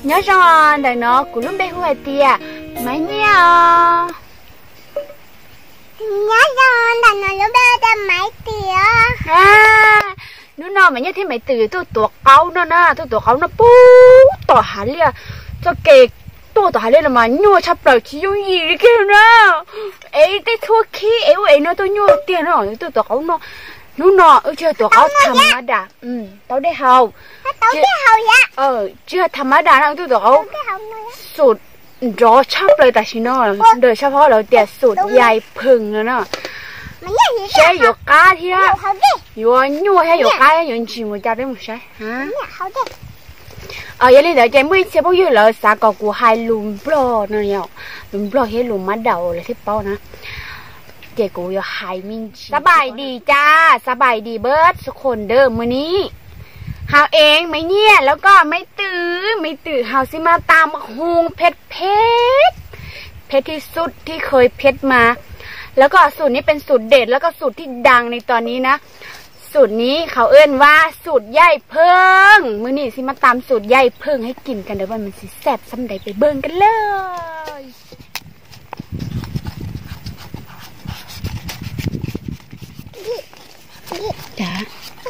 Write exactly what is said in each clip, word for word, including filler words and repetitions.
nhớ rằng đời nó của lúc bé hồi tia mấy nha nhớ rằng đời nó lúc bé ta mấy tia à nó nó mà nhớ thế mày từ tôi tuột áo nó nè tôi tuột áo nó bú tỏ hẳn liền cho kề tôi tỏ hẳn liền là mà nhua chắp đầu chỉ dùng gì đấy kia nữa ấy cái thua khí ấy ấy nó tôi nhua tiền rồi tôi tuột áo nó nó nọ ơi chưa tuột áo thầm mà đã ừ tao đây hầu tao đây hầu ya ờ chưa thầm mà đã nó tôi tuột áo sụt rõ chắpเลยแต่ชิโน่เดี๋ยวเฉพาะเราเดี๋ยวสุดใหญ่พึ่งแล้วเนาะใช่หยกกาที่ละหยวนยัวให้หยกกาให้หยวนจีมันจะได้หมดใช่ฮะเอออย่างนี้เดี๋ยวใจมือเชื่อพวกยูเลยสากกูให้ลุมบลอเนาะเนี่ยลุมบลอให้ลุมมาเดาเลยที่เป้านะเจ๊กูจะให้มินสบายดีจ้าสบายดีเบิร์ดทุกคนเดิมมื้อนี้เฮาเองไม่เนี่ยแล้วก็ไม่ตื้อไม่ตื้อเฮาสิมาตามฮุงเพชรเพชรเพชรที่สุดที่เคยเพชรมาแล้วก็สูตรนี้เป็นสูตรเด็ดแล้วก็สูตรที่ดังในตอนนี้นะสูตรนี้เขาเอื้นว่าสูตรใหญ่เพิ่งมื้อนี้สิมาตามสูตรใหญ่เพิ่งให้กินกันเดี๋ยวว่ามันสิแซ่บซ้ำใดไปเบิ่งกันเลยจ้า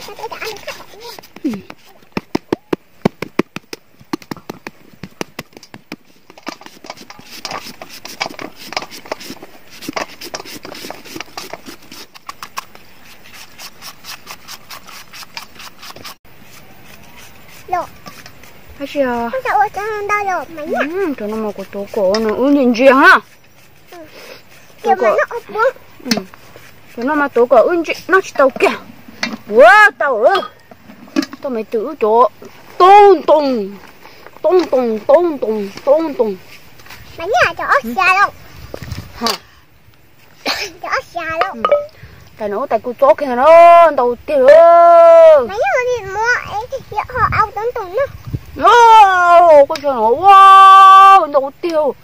还是啊？ 不是我刚刚到了没呀？ 嗯，这那么个多个呢，有点热哈。 嗯，有没有不？ 嗯，这那么多个温泉，那是到个，哇，到了，都没得着，咚咚，咚咚咚咚咚咚。 没呀，就我下了。 哈。 就我下了。 嗯。tại nó tại cô chó kia nó đầu tiên mấy người đi mua ấy họ ao tấn tùng nữa wow con chờ nó wow đầu tiêu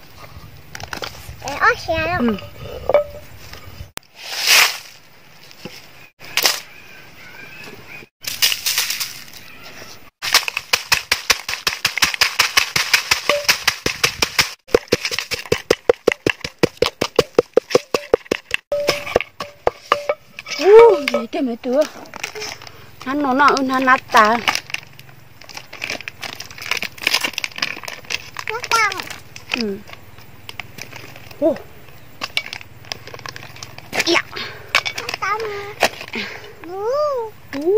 để ở xe đâu ừ. gì thế mấy đứa hắn nó nó hắn nát ta nát tăng ừ ô dạ nát tăng u u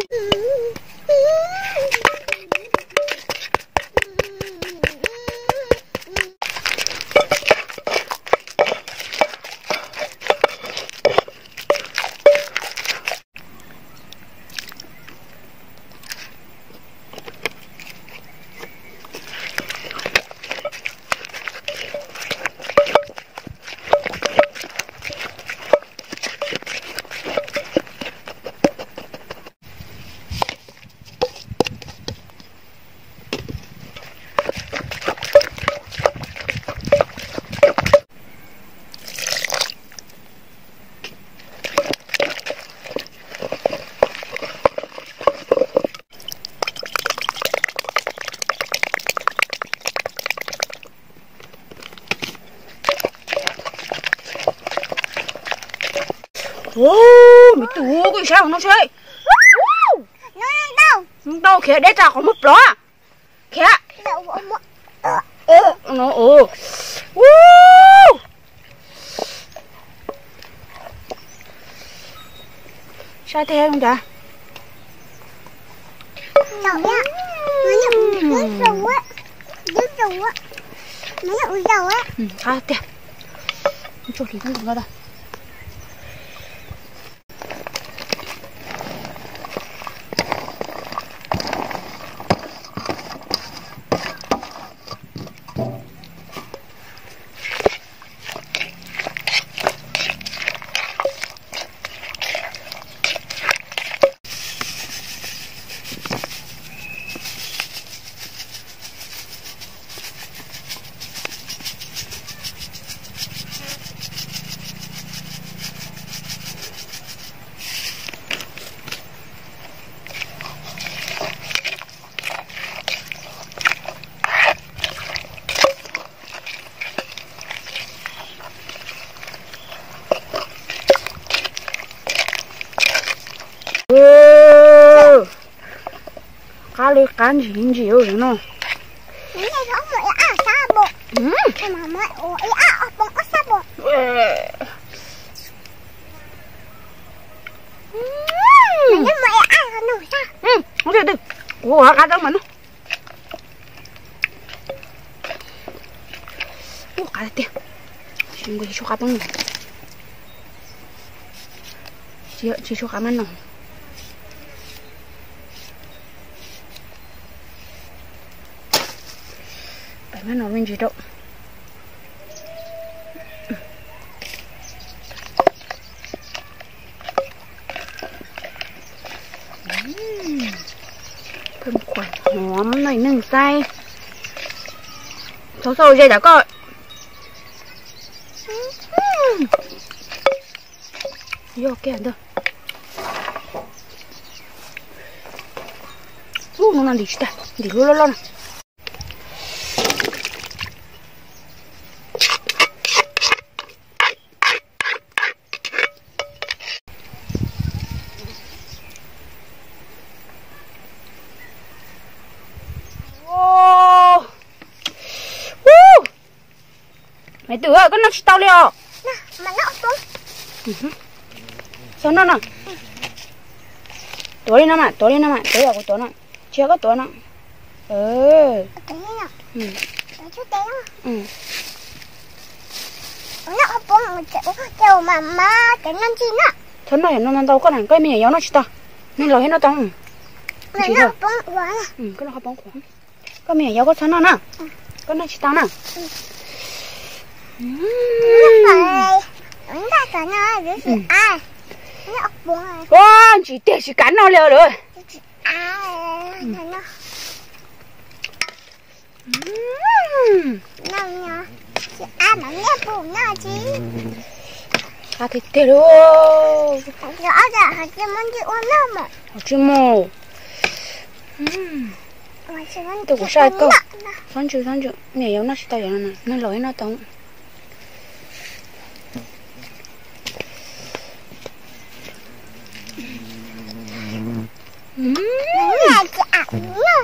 ô mày tụi cái sao nó chơi nó đâu đâu kìa để tao còn mất đó kìa nó ồ sao thế không chả đâu nha nó nhận nước dầu á nước dầu á nó nhận dầu á ừ sao thế cho thì không được đâu cá lấy cá gì gì rồi nó Mấy ngày đó mới ăn sa bột. Ừ. Mà mới ủa ăn bột có sa bột. Mình mới ăn nó nổi sao? Ừ, không được được. Ủa, cá đâu mà nó. Ủa, cá tiền. Xin quay cho cá bông này. Chị chị cho cá mặn nào. Bảy mặn nào bên chị đâu. Thơm khoản hóm này nừng say sâu sâu dây đã coi vô kìa thôi ú nó làm gì ta đi luôn luôn luôn mày tự ơi, con nó tao liều. Nè, mà nó xuống. Sao nó nè? Tối đi nó mà, tối đi nó mà, tối là có tối nó. Chưa có tối nó. Ừ. Tối nè. Ừ. Tối chút té nó. Ừ. Nó xuống một chỗ, chỗ mà má cái năm chi nó. Thôi nó nó nó đâu có thằng cái mẹ gió nó chỉ ta. Nên lời hết nó tao. Mà nó xuống quá nè. Ừ, cái nó không bóng khoảng. Cái mẹ gió có sao nó nè. Cái nó chỉ tao nè. Phải chúng ta có nói với chị ai nó buồn rồi wow chị tiếc chị cắn nó liều rồi chị ai thấy nó nào nhá chị ai mà nghe buồn nào chị à thì tiếc rồi rõ ràng là chị muốn chị uống đâu mà chị mồ tôi cũng sai câu sáng chưa sáng chưa mẹ gió nó chỉ tao vậy nè nên lời nó tao Ừm. Là chị ăn rồi.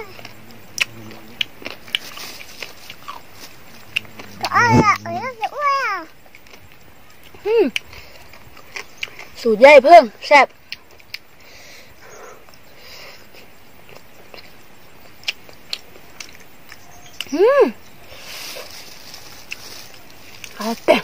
Có là ở đó dữ à. Ừm. Sủi dây phương, sẹp. Ừm. À tè.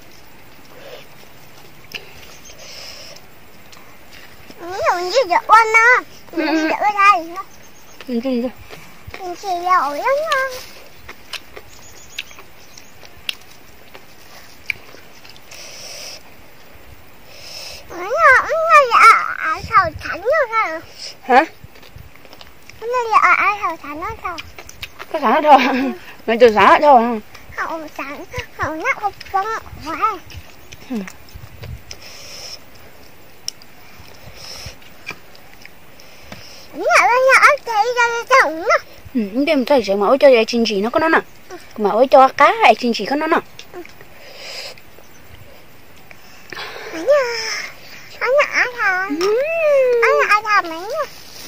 Mình chỉ được ăn nó. Mình chỉ được ở đây nó. Mình chỉ được. Mình chỉ lỗi lắm ngon. Nó nó nó ở sầu thánh nó sao? Hả? Nó là ở sầu thánh nó sao? Cái sáng thôi. Mình từ sáng thôi. Hậu sáng, hậu nó không vắng quá. Ừ. Nhà bên nhà ở đây ra chồng nó. Ừ, nhưng mà sẽ mở cho ai chín chỉ nó có nó nè. Mở cho cá ai chín chỉ có nó nè. Mấy nhà. Anh nhà thà. Anh nhà thà mấy nhà.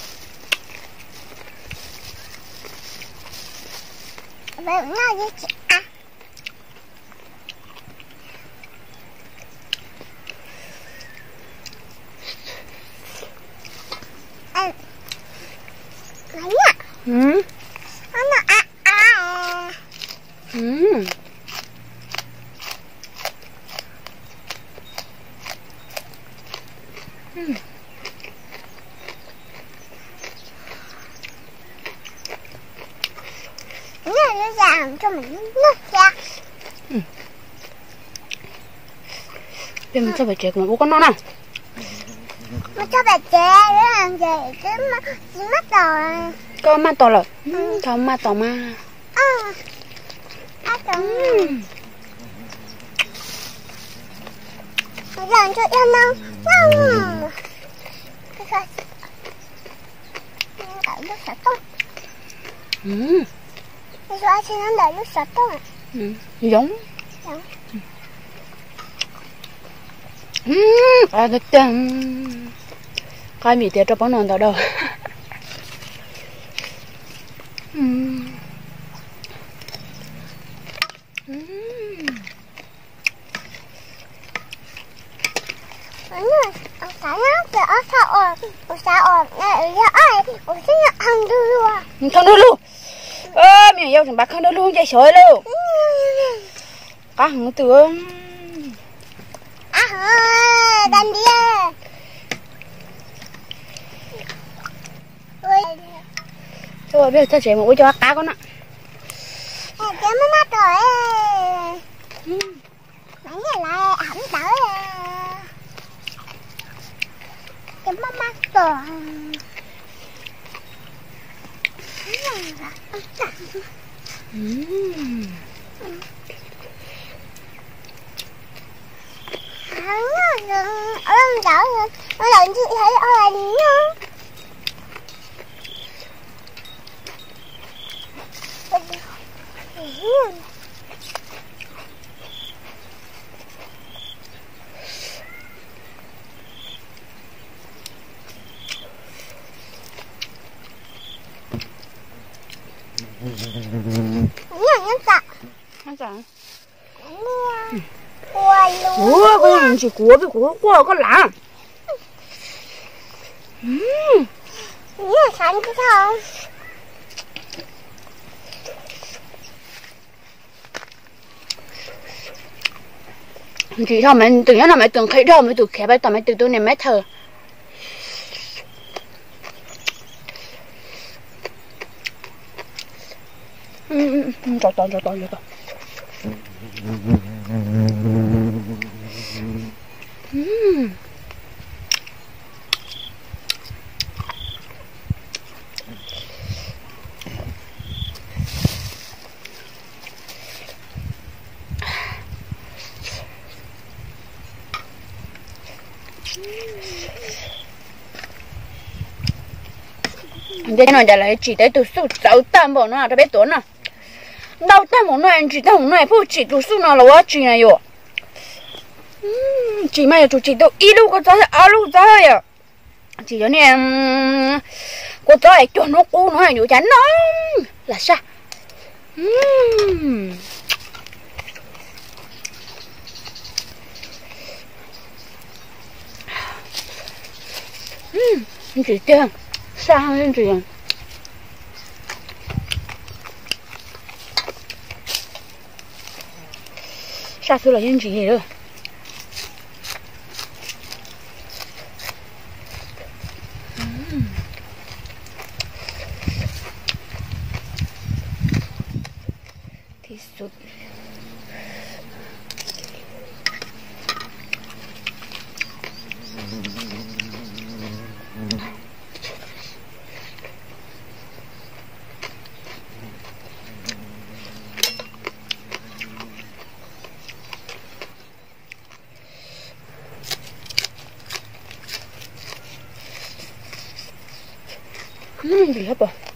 Vậy nó với chị à. Anh mấy nhà. Ừ. Anh nhà à à. Ừ. Ừ. Nó nó làm cho mình nó ra. Ừ. Bây giờ mình sẽ phải check mà bố con nó nào. Nó cho bà chế để làm gì cái mắt cái mắt rồi. Có mắt to rồi. Ừ. Không mắt to mà. Ừ. À đúng. Ừ. Làm cho em đâu. Wow. Cái gì? Ở nước sạch tốt. Ừ. Cái gì anh xin đợi nước sạch tốt à? Ừ. Giống. Giống. Ừ. À được chăng. Cái mì tiệt cho bóng non đâu đâu. 음. 음. 아니, 사냥개 어서 어, 어서 어, 이제 ai, 어, 생각 안 들어와. Không đưa luôn. Ơ, mẹ yêu thằng bác không đưa luôn, chạy sói luôn. Cá hứng tướng. À hả, đàn đi à. Thôi bây giờ ta sẽ một cho cá con ạ. Cái mama rồi. Nãy giờ lại ẩm đỡ. Cái mama rồi. Ừm. Ẩm đỡ. Nó làm gì thấy ở đây nữa. Nó chẳng. Ủa, có làm gì của với của của có lạ. Ừm. Nhớ sẵn cái không? Chị thôi mày tự nhiên là mày tưởng khi đâu mày tự khép bài tao mày tự tôi này mày thở. Ừ, cho to cho to cho to. Ừ. Đây nó đã lại chỉ tới từ số sáu tam bộ nó đã biết tuần à. Đâu tam bộ nó anh chỉ tam bộ nó phụ chỉ từ số nó là quá chỉ này rồi. Chỉ mà chủ chỉ từ ít lúc có giá à lúc giá à. Chỉ cho nên có giá ấy cho nó cũ nó hay nhiều chán nó là sao? Ừm. Ừm, chỉ tiền sao lên chuyện sao thứ là những gì rồi thì sụt 음, gì hết rồi.